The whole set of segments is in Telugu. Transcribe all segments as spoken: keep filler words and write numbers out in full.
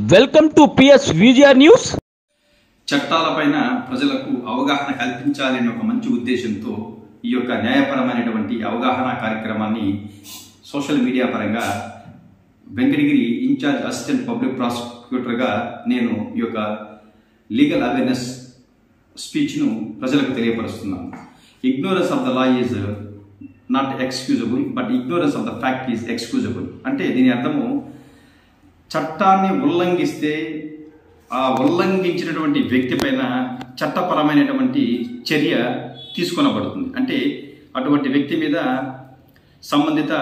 Welcome to PS VGR news. చట్టాలపైన ప్రజలకు అవగాహన కల్పించాలనే ఒక మంచి ఉద్దేశంతో ఈ యొక్క న్యాయపరమైనటువంటి అవగాహన కార్యక్రమాన్ని సోషల్ మీడియా పరంగా వెంకటగిరి ఇన్ఛార్జ్ అసిస్టెంట్ పబ్లిక్ ప్రాసిక్యూటర్గా నేను ఈ యొక్క లీగల్ అవేర్నెస్ స్పీచ్ను ప్రజలకు తెలియపరుస్తున్నాను. Ignorance of the law is not excusable, but ignorance of the fact is excusable. అంటే దీని అర్థము, చట్టాన్ని ఉల్లంఘిస్తే ఆ ఉల్లంఘించినటువంటి వ్యక్తి పైన చట్టపరమైనటువంటి చర్య తీసుకొనబడుతుంది. అంటే అటువంటి వ్యక్తి మీద సంబంధిత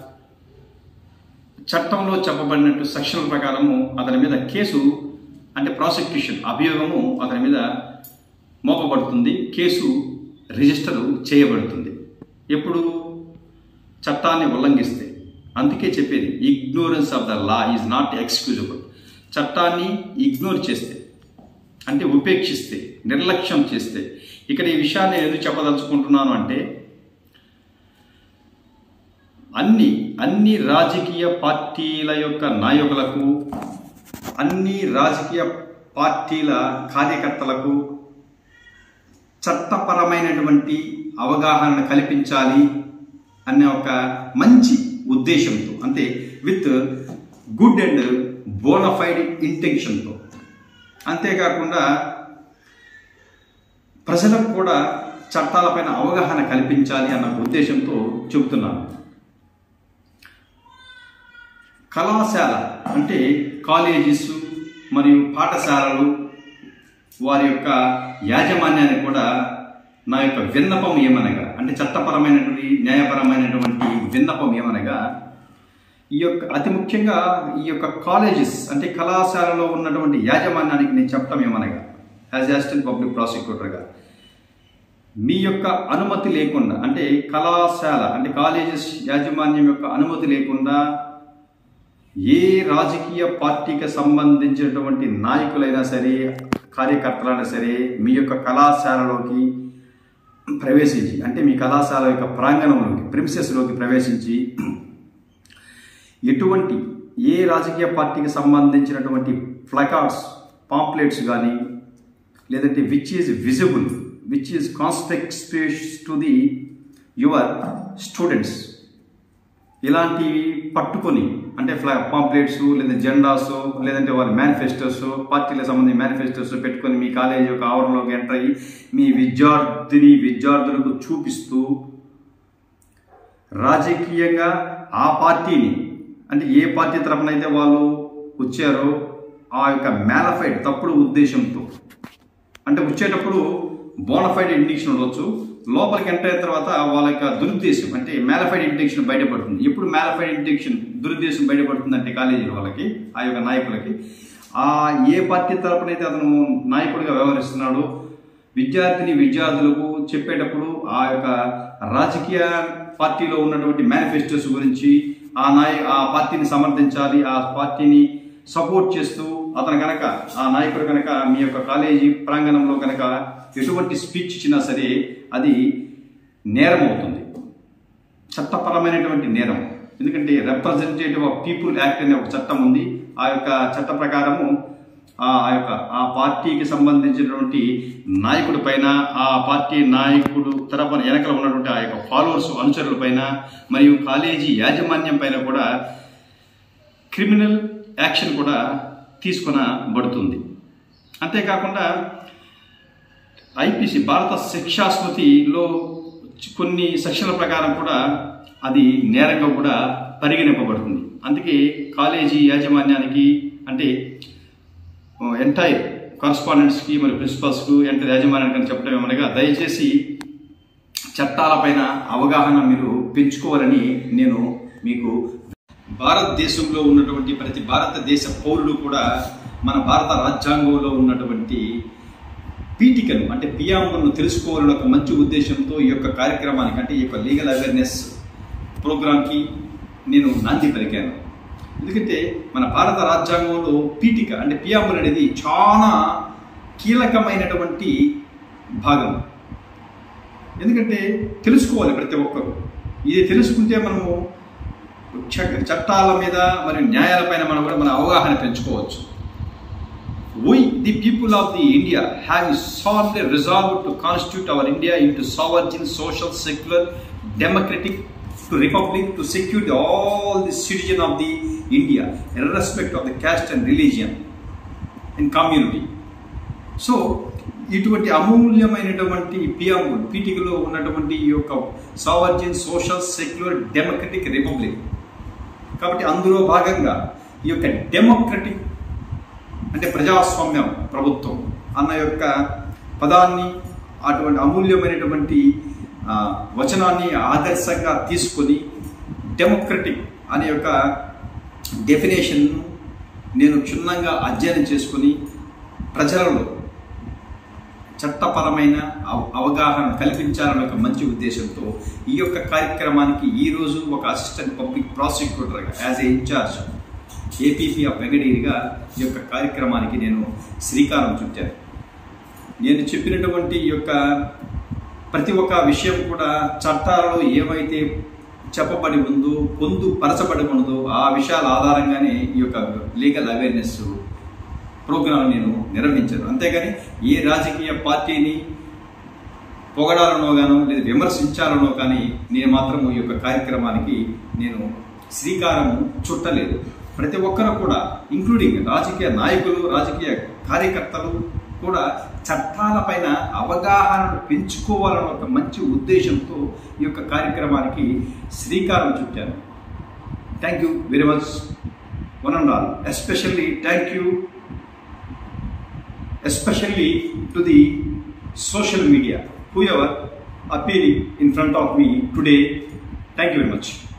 చట్టంలో చెప్పబడినట్టు సెక్షన్ల ప్రకారము అతని మీద కేసు అంటే ప్రాసిక్యూషన్ అభియోగము అతని మీద మోపబడుతుంది, కేసు రిజిస్టర్ చేయబడుతుంది. ఎప్పుడు చట్టాన్ని ఉల్లంఘిస్తే. అందుకే చెప్పేది ignorance of the law is not excusable. చట్టాన్ని ఇగ్నోర్ చేస్తే అంటే ఉపేక్షిస్తే, నిర్లక్ష్యం చేస్తే. ఇక్కడ ఈ విషయాన్ని ఎందుకు చెప్పదలుచుకుంటున్నాను అంటే, అన్ని అన్ని రాజకీయ పార్టీల యొక్క నాయకులకు, అన్ని రాజకీయ పార్టీల కార్యకర్తలకు చట్టపరమైనటువంటి అవగాహన కల్పించాలి అనే ఒక మంచి ఉద్దేశంతో, అంటే విత్ గుడ్ అండ్ బోనఫైడ్ ఇంటెన్షన్తో. అంతేకాకుండా ప్రజలకు కూడా చట్టాలపైన అవగాహన కల్పించాలి అన్న ఉద్దేశంతో చెబుతున్నాను. కళాశాల అంటే కాలేజెస్ మరియు పాఠశాలలు వారి యొక్క యాజమాన్యాన్ని కూడా నా యొక్క విన్నపం ఏమనగా, అంటే చట్టపరమైనటువంటి న్యాయపరమైనటువంటి విన్నపం ఏమనగా, ఈ యొక్క అతి ముఖ్యంగా ఈ యొక్క కాలేజెస్ అంటే కళాశాలలో ఉన్నటువంటి యాజమాన్యానికి నేను చెప్పడం ఏమనగా, యాజ్ అసిస్టెంట్ పబ్లిక్ ప్రాసిక్యూటర్గా, మీ యొక్క అనుమతి లేకుండా, అంటే కళాశాల అంటే కాలేజెస్ యాజమాన్యం యొక్క అనుమతి లేకుండా ఏ రాజకీయ పార్టీకి సంబంధించినటువంటి నాయకులైనా సరే, కార్యకర్తలైనా సరే మీ యొక్క కళాశాలలోకి ప్రవేశించి, అంటే మీ కళాశాల యొక్క ప్రాంగణంలోకి, ప్రిమిసెస్లోకి ప్రవేశించి ఎటువంటి ఏ రాజకీయ పార్టీకి సంబంధించినటువంటి ప్లకార్డ్స్, పాంప్లెట్స్ కానీ, లేదంటే which is visible, which is conspicuous to the your students, ఇలాంటివి పట్టుకొని, అంటే ఫ్లా పాంప్లెట్స్ లేదా జెండాస్ లేదంటే వాళ్ళ మేనిఫెస్టోస్, పార్టీలకు సంబంధించిన మేనిఫెస్టోస్ పెట్టుకొని మీ కాలేజీ యొక్క ఆవరణలోకి ఎంటర్ అయ్యి మీ విద్యార్థిని విద్యార్థులకు చూపిస్తూ రాజకీయంగా ఆ పార్టీని, అంటే ఏ పార్టీ తరఫున అయితే వాళ్ళు వచ్చారో ఆ యొక్క మ్యాలఫైడ్ తప్పుడు ఉద్దేశంతో, అంటే వచ్చేటప్పుడు బోనఫైడ్ ఇంటెన్షన్ ఉండవచ్చు, లోపలికి ఎంటర్ అయిన తర్వాత వాళ్ళ యొక్క దురుద్దేశం అంటే మ్యాలఫైడ్ ఇంటెన్షన్ బయటపడుతుంది. ఎప్పుడు మ్యాలఫైడ్ ఇంటెన్షన్ దురుద్దేశం బయటపడుతుంది అంటే కాలేజీ వాళ్ళకి, ఆ యొక్క నాయకులకి, ఆ ఏ పార్టీ తరపున అయితే అతను నాయకుడిగా వ్యవహరిస్తున్నాడో విద్యార్థిని విద్యార్థులకు చెప్పేటప్పుడు ఆ యొక్క రాజకీయ పార్టీలో ఉన్నటువంటి మేనిఫెస్టోస్ గురించి, ఆ నాయ ఆ పార్టీని సమర్థించాలి, ఆ పార్టీని సపోర్ట్ చేస్తూ అతను కనుక, ఆ నాయకుడు కనుక మీ యొక్క కాలేజీ ప్రాంగణంలో కనుక ఎటువంటి స్పీచ్ ఇచ్చినా సరే అది నేరం అవుతుంది, చట్టపరమైనటువంటి నేరం. ఎందుకంటే రిప్రజెంటేటివ్ ఆఫ్ పీపుల్ యాక్ట్ అనే ఒక చట్టం ఉంది. ఆ యొక్క చట్ట ప్రకారము ఆ యొక్క ఆ పార్టీకి సంబంధించినటువంటి నాయకుడి పైన, ఆ పార్టీ నాయకుడు తరపున వెనకల ఉన్నటువంటి ఆ యొక్క ఫాలోవర్స్, అనుచరుల పైన మరియు కాలేజీ యాజమాన్యం పైన కూడా క్రిమినల్ యాక్షన్ కూడా తీసుకొనబడుతుంది. అంతేకాకుండా ఐపీసీ భారత శిక్షా స్మృతిలో కొన్ని సెక్షన్ల ప్రకారం కూడా అది నేరంగా కూడా పరిగణింపబడుతుంది. అందుకే కాలేజీ యాజమాన్యానికి, అంటే ఎంటైర్ కరస్పాండెంట్స్కి మరియు ప్రిన్సిపల్స్కు, ఎంటైర్ యాజమాన్యానికి చెప్పడం ఏమనగా, దయచేసి చట్టాలపైన అవగాహన మీరు పెంచుకోవాలని నేను మీకు. భారతదేశంలో ఉన్నటువంటి ప్రతి భారతదేశ పౌరుడు కూడా మన భారత రాజ్యాంగంలో ఉన్నటువంటి పీఠికను అంటే పియాంబులను తెలుసుకోవాలని ఒక మంచి ఉద్దేశంతో ఈ యొక్క కార్యక్రమానికి, అంటే ఈ యొక్క లీగల్ అవేర్నెస్ ప్రోగ్రాంకి నేను నాంది పలికాను. ఎందుకంటే మన భారత రాజ్యాంగంలో పీఠిక అంటే పియాంబుల్ అనేది చాలా కీలకమైనటువంటి భాగం. ఎందుకంటే తెలుసుకోవాలి ప్రతి ఒక్కరు. ఇది తెలుసుకుంటే మనము చట్టాల మీద మరియు న్యాయాలపైన మనం కూడా మన అవగాహన పెంచుకోవచ్చు. We, the people of the India, have solemnly resolved to constitute our India into sovereign, social, secular, democratic to republic to secure all the citizens of the India, irrespective of the caste and religion and community. So, ఇటువంటి అమూల్యమైనటువంటి పిఎం పీఠికలో ఉన్నటువంటి ఈ యొక్క sovereign social secular democratic republic కాబట్టి అందులో భాగంగా ఈ యొక్క డెమోక్రటిక్ అంటే ప్రజాస్వామ్యం ప్రభుత్వం అన్న యొక్క పదాన్ని అటువంటి అమూల్యమైనటువంటి వచనాన్ని ఆదర్శంగా తీసుకొని డెమోక్రటిక్ అనే యొక్క డెఫినేషన్ను నేను క్షుణ్ణంగా అధ్యయనం చేసుకుని ప్రజలలో చట్టపరమైన అవగాహన కల్పించాలనే ఒక మంచి ఉద్దేశంతో ఈ యొక్క కార్యక్రమానికి ఈరోజు ఒక అసిస్టెంట్ పబ్లిక్ ప్రాసిక్యూటర్గా as a in charge APP of వెంకటగిరిగా ఈ యొక్క కార్యక్రమానికి నేను శ్రీకారం చుట్టాను. నేను చెప్పినటువంటి ఈ యొక్క ప్రతి ఒక్క విషయం కూడా చట్టాలలో ఏవైతే చెప్పబడి ఉందో పొందుపరచబడి ఉన్నదో ఆ విషయాల ఆధారంగానే ఈ యొక్క లీగల్ అవేర్నెస్ ప్రోగ్రాం నేను నిర్వహించాను. అంతేగాని ఏ రాజకీయ పార్టీని పొగడాలనో గానో లేదా విమర్శించాలనో కానీ నేను మాత్రం ఈ యొక్క కార్యక్రమానికి నేను శ్రీకారము చుట్టలేదు. ప్రతి ఒక్కరు కూడా ఇంక్లూడింగ్ రాజకీయ నాయకులు రాజకీయ కార్యకర్తలు కూడా చట్టాలపైన అవగాహనను పెంచుకోవాలన్న ఒక మంచి ఉద్దేశంతో ఈ యొక్క కార్యక్రమానికి శ్రీకారం చుట్టాను. Thank you very much one and all. Especially thank you especially to the social media whoever appearing in front of me today. Thank you very much.